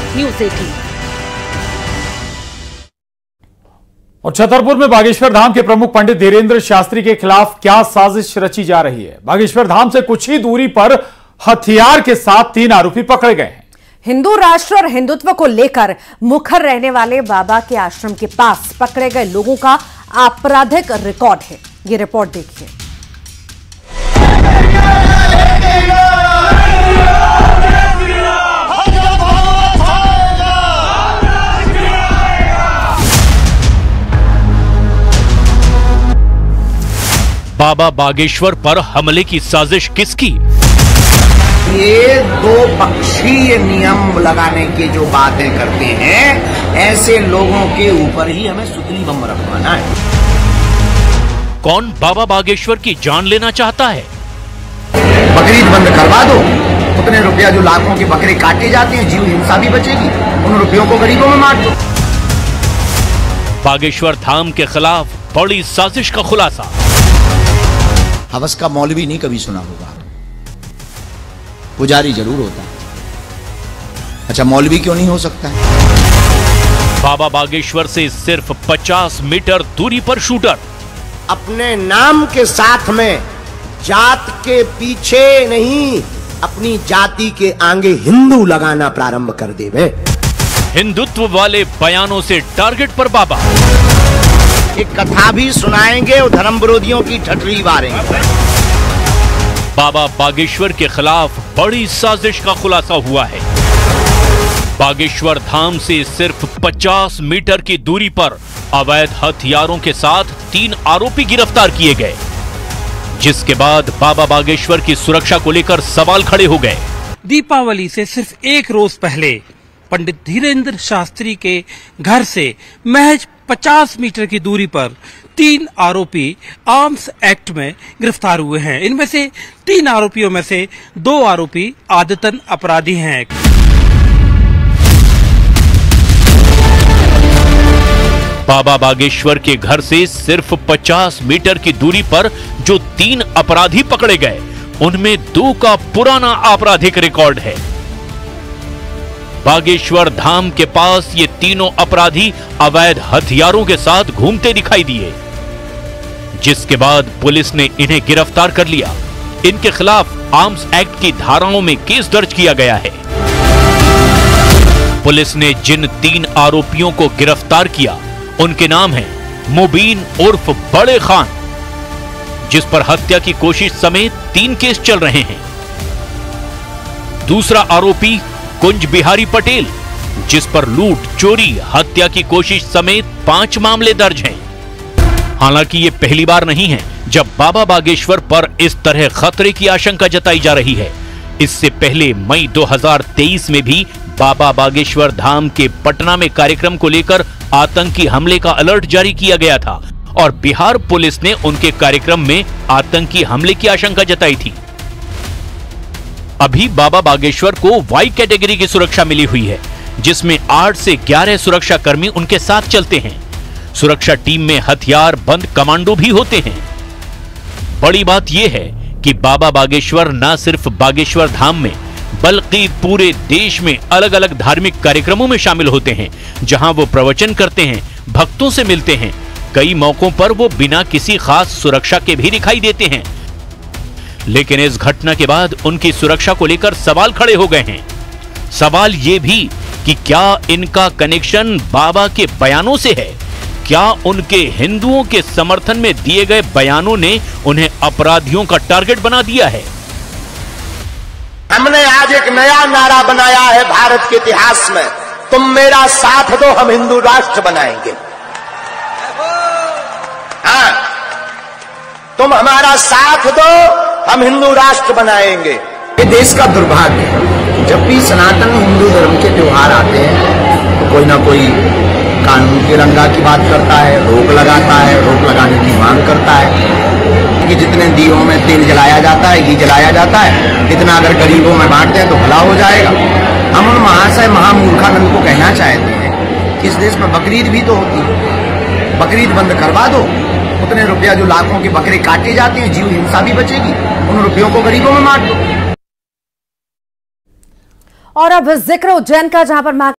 News 18। और छतरपुर में बागेश्वर धाम के प्रमुख पंडित धीरेन्द्र शास्त्री के खिलाफ क्या साजिश रची जा रही है। बागेश्वर धाम से कुछ ही दूरी पर हथियार के साथ 3 आरोपी पकड़े गए हैं। हिंदू राष्ट्र और हिंदुत्व को लेकर मुखर रहने वाले बाबा के आश्रम के पास पकड़े गए लोगों का आपराधिक रिकॉर्ड है। ये रिपोर्ट देखिए। बाबा बागेश्वर पर हमले की साजिश किसकी? ये 2 पक्षीय नियम लगाने की जो बातें करते हैं, ऐसे लोगों के ऊपर ही हमें सुतली बम रखवाना है। कौन बाबा बागेश्वर की जान लेना चाहता है? बकरीद बंद करवा दो, उतने रुपया जो लाखों के बकरे काटे जाते हैं, जीव हिंसा भी बचेगी। उन रुपयों को गरीबों में बांट दो। बागेश्वर धाम के खिलाफ बड़ी साजिश का खुलासा। हवस का मौलवी नहीं कभी सुना होगा, पुजारी जरूर होता है। अच्छा, मौलवी क्यों नहीं हो सकता है? बाबा बागेश्वर से सिर्फ 50 मीटर दूरी पर शूटर। अपने नाम के साथ में जात के पीछे नहीं, अपनी जाति के आगे हिंदू लगाना प्रारंभ कर देवे। हिंदुत्व वाले बयानों से टारगेट पर बाबा। एक कथा भी सुनाएंगे और धर्म विरोधियों की ठटरी मारेंगे। बाबा बागेश्वर के खिलाफ बड़ी साजिश का खुलासा हुआ है। बागेश्वर धाम से सिर्फ 50 मीटर की दूरी पर अवैध हथियारों के साथ 3 आरोपी गिरफ्तार किए गए, जिसके बाद बाबा बागेश्वर की सुरक्षा को लेकर सवाल खड़े हो गए। दीपावली से सिर्फ 1 रोज पहले पंडित धीरेन्द्र शास्त्री के घर से महज 50 मीटर की दूरी पर 3 आरोपी आर्म्स एक्ट में गिरफ्तार हुए हैं। इनमें से 3 आरोपियों में से 2 आरोपी आदतन अपराधी हैं। बाबा बागेश्वर के घर से सिर्फ 50 मीटर की दूरी पर जो 3 अपराधी पकड़े गए, उनमें 2 का पुराना आपराधिक रिकॉर्ड है। बागेश्वर धाम के पास ये तीनों अपराधी अवैध हथियारों के साथ घूमते दिखाई दिए, जिसके बाद पुलिस ने इन्हें गिरफ्तार कर लिया। इनके खिलाफ आर्म्स एक्ट की धाराओं में केस दर्ज किया गया है। पुलिस ने जिन 3 आरोपियों को गिरफ्तार किया, उनके नाम हैं मुबीन उर्फ बड़े खान, जिस पर हत्या की कोशिश समेत 3 केस चल रहे हैं। दूसरा आरोपी कुंज बिहारी पटेल, जिस पर लूट, चोरी, हत्या की कोशिश समेत 5 मामले दर्ज हैं। हालांकि ये पहली बार नहीं है जब बाबा बागेश्वर पर इस तरह खतरे की आशंका जताई जा रही है। इससे पहले मई 2023 में भी बाबा बागेश्वर धाम के पटना में कार्यक्रम को लेकर आतंकी हमले का अलर्ट जारी किया गया था और बिहार पुलिस ने उनके कार्यक्रम में आतंकी हमले की आशंका जताई थी। अभी बाबा बागेश्वर को वाई कैटेगरी की सुरक्षा मिली हुई है, जिसमें 8 से 11 सुरक्षा कर्मी उनके साथ चलते हैं। सुरक्षा टीम में हथियार बंद कमांडो भी होते हैं। बड़ी बात यह है कि बाबा बागेश्वर न सिर्फ बागेश्वर धाम में बल्कि पूरे देश में अलग अलग धार्मिक कार्यक्रमों में शामिल होते हैं, जहां वो प्रवचन करते हैं, भक्तों से मिलते हैं। कई मौकों पर वो बिना किसी खास सुरक्षा के भी दिखाई देते हैं। लेकिन इस घटना के बाद उनकी सुरक्षा को लेकर सवाल खड़े हो गए हैं। सवाल ये भी कि क्या इनका कनेक्शन बाबा के बयानों से है? क्या उनके हिंदुओं के समर्थन में दिए गए बयानों ने उन्हें अपराधियों का टारगेट बना दिया है? हमने आज एक नया नारा बनाया है भारत के इतिहास में, तुम मेरा साथ दो, हम हिंदू राष्ट्र बनाएंगे। हाँ, तुम हमारा साथ दो, हम हिंदू राष्ट्र बनाएंगे। ये देश का दुर्भाग्य है, जब भी सनातन हिंदू धर्म के त्योहार आते हैं तो कोई ना कोई कानून की रंगा की बात करता है, रोक लगाता है, रोक लगाने की मांग करता है कि जितने दियों में तेल जलाया जाता है, घी जलाया जाता है, इतना अगर गरीबों में बांट दें तो भला हो जाएगा। हम उन महाशय महामूर्खानंद को कहना चाहते हैं कि इस देश में बकरीद भी तो होती है, बकरीद बंद करवा दो, उतने रुपया जो लाखों के बकरे काटे जाते हैं, जीव हिंसा भी बचेगी। उन रुपयों को गरीबों में बांट दो। और अब जिक्र उज्जैन का, जहां पर